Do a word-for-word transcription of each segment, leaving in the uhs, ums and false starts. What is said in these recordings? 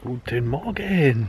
Guten Morgen.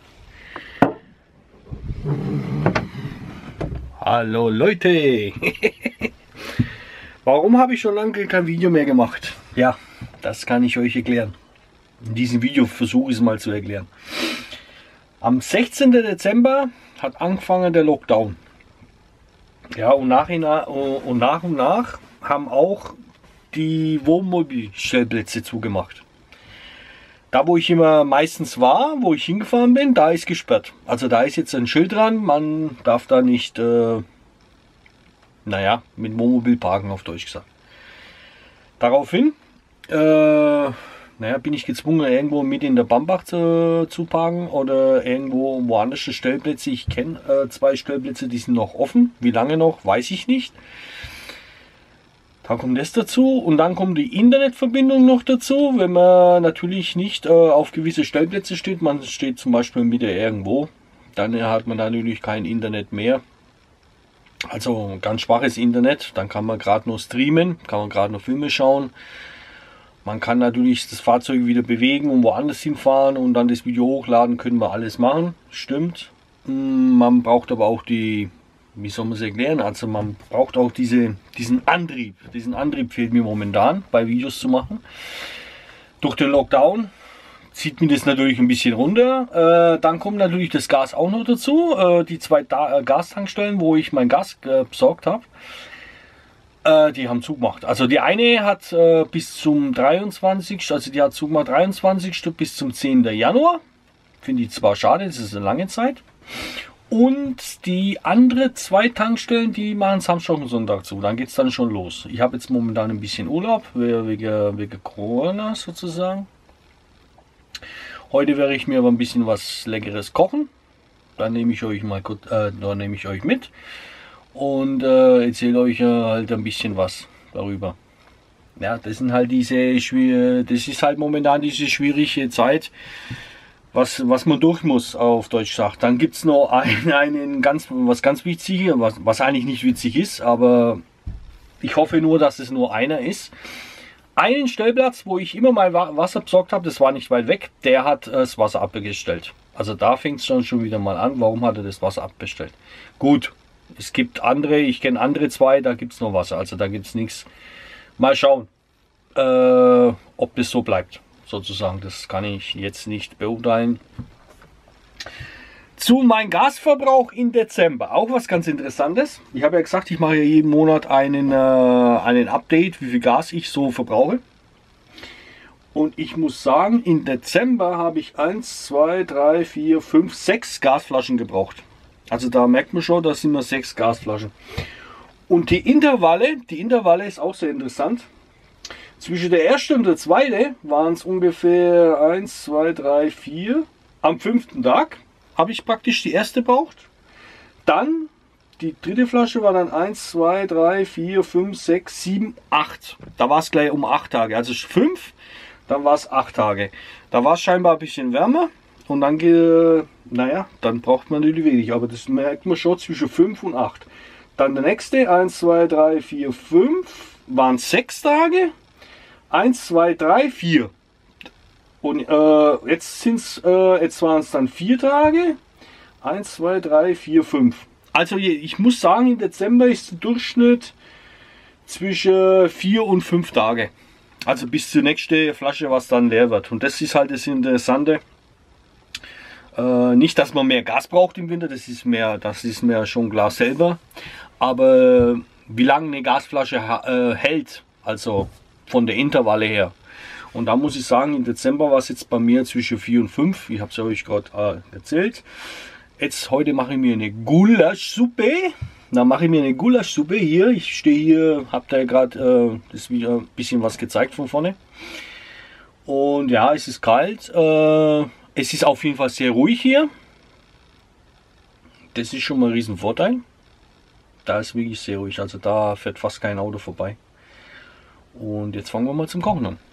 Hallo Leute. Warum habe ich schon lange kein Video mehr gemacht? Ja, das kann ich euch erklären. In diesem Video versuche ich es mal zu erklären. Am sechzehnten Dezember hat angefangen der Lockdown. Ja, und nach, und nach und nach haben auch die Wohnmobilstellplätze zugemacht. Da, wo ich immer meistens war, wo ich hingefahren bin, da ist gesperrt. Also da ist jetzt ein Schild dran, man darf da nicht, äh, naja, mit Wohnmobil parken, auf Deutsch gesagt. Daraufhin, äh, naja, bin ich gezwungen, irgendwo mit in der Bambach zu, zu parken oder irgendwo woanders Stellplätze. Ich kenne äh, zwei Stellplätze, die sind noch offen. Wie lange noch, weiß ich nicht. Da kommt das dazu und dann kommt die Internetverbindung noch dazu, wenn man natürlich nicht äh, auf gewisse Stellplätze steht. Man steht zum Beispiel wieder irgendwo, dann hat man natürlich kein Internet mehr. Also ganz schwaches Internet, dann kann man gerade nur streamen, kann man gerade nur Filme schauen. Man kann natürlich das Fahrzeug wieder bewegen und woanders hinfahren und dann das Video hochladen, können wir alles machen, stimmt. Man braucht aber auch die, wie soll man es erklären, also man braucht auch diese, diesen Antrieb. Diesen Antrieb fehlt mir momentan bei Videos zu machen. Durch den Lockdown zieht mir das natürlich ein bisschen runter. Äh, dann kommt natürlich das Gas auch noch dazu. Äh, die zwei da äh, Gastankstellen, wo ich mein Gas äh, besorgt habe, äh, die haben zugemacht. Also die eine hat äh, bis zum dreiundzwanzigsten, also die hat zugemacht dreiundzwanzigsten bis zum zehnten Januar. Finde ich zwar schade, das ist eine lange Zeit. Und die andere zwei Tankstellen, die machen Samstag und Sonntag zu. Dann geht es dann schon los. Ich habe jetzt momentan ein bisschen Urlaub, wegen, wegen Corona sozusagen. Heute werde ich mir aber ein bisschen was Leckeres kochen. Dann nehme ich euch mal kurz, äh, dann nehme ich euch mit und äh, erzähle euch äh, halt ein bisschen was darüber. Ja, das sind halt diese, das ist halt momentan diese schwierige Zeit, was, was man durch muss, auf Deutsch gesagt. Dann gibt es noch einen, einen ganz, was ganz witzig, was, was eigentlich nicht witzig ist, aber ich hoffe nur, dass es nur einer ist. Einen Stellplatz, wo ich immer mal Wasser besorgt habe, das war nicht weit weg, der hat äh, das Wasser abbestellt. Also da fängt es schon, schon wieder mal an, warum hat er das Wasser abbestellt? Gut, es gibt andere, ich kenne andere zwei, da gibt es noch Wasser, also da gibt es nichts. Mal schauen, äh, ob das so bleibt, sozusagen, das kann ich jetzt nicht beurteilen. Zu meinem Gasverbrauch im Dezember, auch was ganz Interessantes. Ich habe ja gesagt, ich mache ja jeden Monat einen, äh, einen Update, wie viel Gas ich so verbrauche. Und ich muss sagen, im Dezember habe ich eins, zwei, drei, vier, fünf, sechs Gasflaschen gebraucht. Also da merkt man schon, da sind wir sechs Gasflaschen. Und die Intervalle, die Intervalle ist auch sehr interessant. Zwischen der ersten und der zweiten waren es ungefähr eins, zwei, drei, vier. Am fünften Tag habe ich praktisch die erste braucht. Dann die dritte Flasche war dann eins, zwei, drei, vier, fünf, sechs, sieben, acht. Da war es gleich um acht Tage. Also fünf, dann war es acht Tage. Da war es scheinbar ein bisschen wärmer. Und dann, äh, naja, dann braucht man natürlich wenig. Aber das merkt man schon zwischen fünf und acht. Dann der nächste, eins, zwei, drei, vier, fünf, waren sechs Tage. eins, zwei, drei, vier. Und äh, jetzt sind's, äh, jetzt waren es dann vier Tage. eins, zwei, drei, vier, fünf. Also ich muss sagen, im Dezember ist der Durchschnitt zwischen vier und fünf Tage. Also bis zur nächsten Flasche, was dann leer wird. Und das ist halt das Interessante. Äh, nicht, dass man mehr Gas braucht im Winter, das ist mehr, das ist mir schon klar selber. Aber wie lange eine Gasflasche äh, hält, also von der Intervalle her. Und da muss ich sagen, im Dezember war es jetzt bei mir zwischen vier und fünf. Ich habe es euch gerade äh, erzählt. Jetzt heute mache ich mir eine Gulaschsuppe. Da mache ich mir eine Gulaschsuppe hier. Ich stehe hier, habe da gerade äh, das wieder ein bisschen was gezeigt von vorne. Und ja, es ist kalt. Äh, es ist auf jeden Fall sehr ruhig hier. Das ist schon mal ein riesen Vorteil. Da ist wirklich sehr ruhig. Also da fährt fast kein Auto vorbei. Und jetzt fangen wir mal zum Kochen an.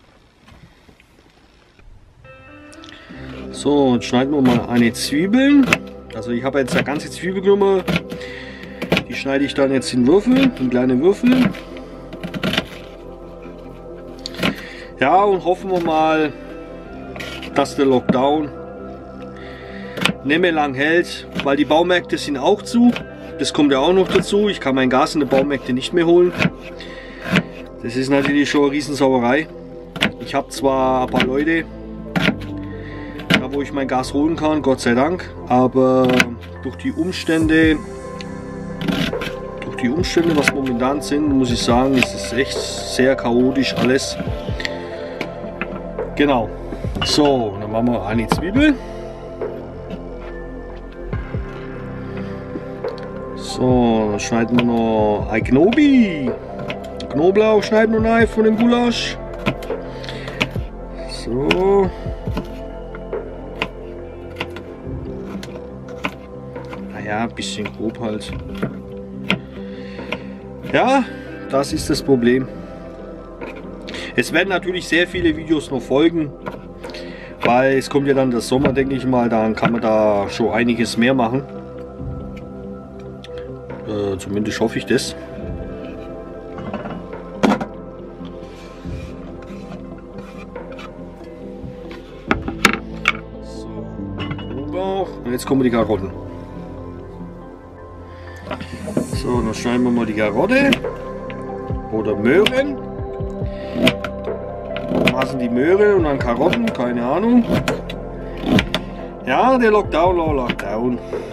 So, jetzt schneiden wir mal eine Zwiebel. Also ich habe jetzt eine ganze Zwiebel genommen. Die schneide ich dann jetzt in Würfel, in kleine Würfel. Ja, und hoffen wir mal, dass der Lockdown nicht mehr lang hält, weil die Baumärkte sind auch zu. Das kommt ja auch noch dazu. Ich kann mein Gas in den Baumärkten nicht mehr holen. Das ist natürlich schon eine Riesensauerei. Ich habe zwar ein paar Leute, da wo ich mein Gas holen kann, Gott sei Dank, aber durch die Umstände, durch die Umstände, was momentan sind, muss ich sagen, ist es echt sehr chaotisch alles. Genau. So, dann machen wir eine Zwiebel. So, dann schneiden wir noch ein Knobi. Knoblauch schneiden wir rein von dem Gulasch. So. Naja, ein bisschen grob halt. Ja, das ist das Problem. Es werden natürlich sehr viele Videos noch folgen, weil es kommt ja dann der Sommer, denke ich mal, dann kann man da schon einiges mehr machen. Äh, zumindest hoffe ich das. So, Knoblauch. Und jetzt kommen die Karotten. So, dann schneiden wir mal die Karotte oder Möhren. Was sind die Möhren und dann Karotten? Keine Ahnung. Ja, der Lockdown, Lockdown.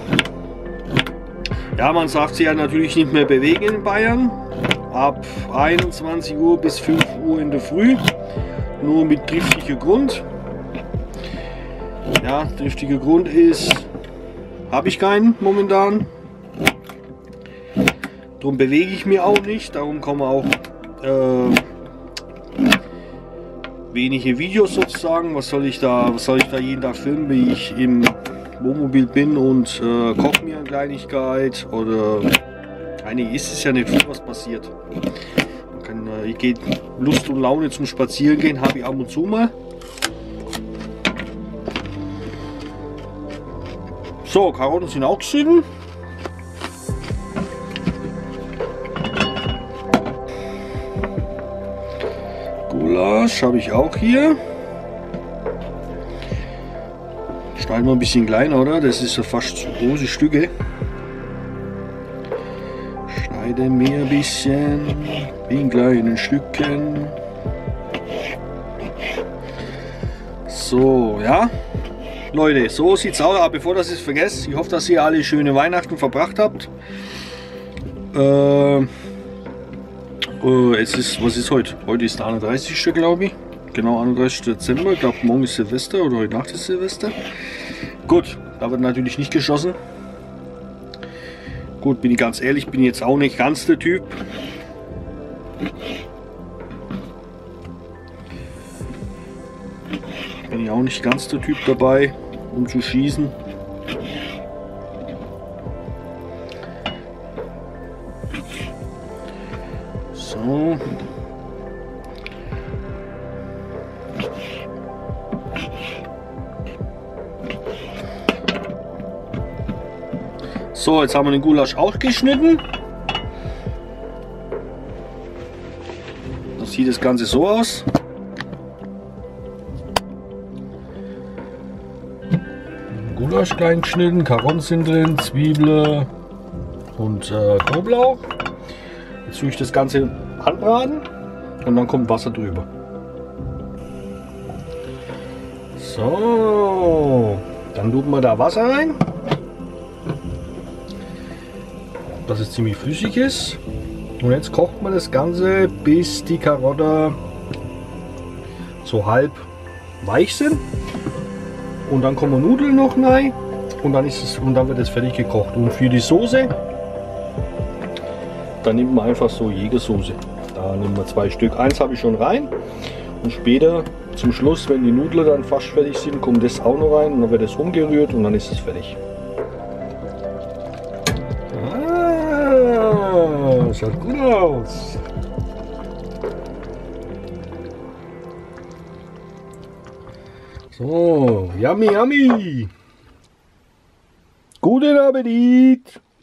Ja, man darf sich ja natürlich nicht mehr bewegen in Bayern. Ab einundzwanzig Uhr bis fünf Uhr in der Früh. Nur mit triftiger Grund. Ja, triftiger Grund ist, habe ich keinen momentan. Darum bewege ich mich auch nicht. Darum kommen auch äh, wenige Videos sozusagen. Was soll ich da, was soll ich da jeden Tag filmen, wie ich im Wohnmobil bin und äh, koche mir eine Kleinigkeit oder eigentlich ist es ja nicht viel, was passiert. Man kann, äh, ich gehe Lust und Laune zum Spazierengehen, habe ich ab und zu mal. So, Karotten sind auch geschnitten. Gulasch habe ich auch hier. Schneiden wir ein bisschen kleiner, oder? Das ist ja fast zu große Stücke. Schneiden wir ein bisschen in kleinen Stücken. So, ja. Leute, so sieht's aus. Aber bevor das ich es vergesse, ich hoffe, dass ihr alle schöne Weihnachten verbracht habt. Äh, äh, es ist, was ist heute? Heute ist der einunddreißigste glaube ich. Genau, einunddreißigsten Dezember. Ich glaube, morgen ist Silvester oder heute Nacht ist Silvester. Gut, da wird natürlich nicht geschossen. Gut, bin ich ganz ehrlich, bin jetzt auch nicht ganz der Typ. Bin ich auch nicht ganz der Typ dabei, um zu schießen. So. So, jetzt haben wir den Gulasch auch geschnitten. Das sieht das Ganze so aus. Gulasch klein geschnitten, Karotten sind drin, Zwiebeln und äh, Knoblauch. Jetzt tue ich das Ganze anbraten und dann kommt Wasser drüber. So, dann tut man da Wasser rein, dass es ziemlich flüssig ist. Und jetzt kocht man das Ganze, bis die Karotten so halb weich sind. Und dann kommen Nudeln noch rein und dann, ist es, und dann wird es fertig gekocht. Und für die Soße, dann nimmt man einfach so Jägersoße. Da nehmen wir zwei Stück. Eins habe ich schon rein und später zum Schluss, wenn die Nudeln dann fast fertig sind, kommt das auch noch rein und dann wird es umgerührt und dann ist es fertig. Ah, schaut gut aus. So, yummy, yummy. Guten Appetit.